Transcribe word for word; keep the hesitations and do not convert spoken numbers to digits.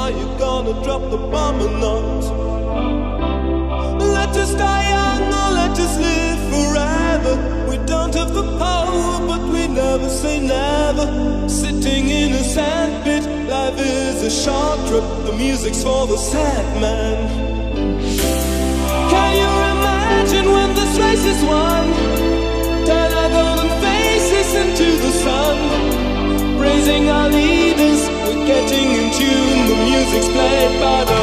Are you gonna drop the bomb or not? Let us die young or let us live forever. We don't have the power, but we never say never. Sitting in a sandpit, life is a short trip. The music's for the sad man. Can you imagine when this race is won? Turn our golden faces into the sun, praising our leaders. We're getting in tune. The music's played by the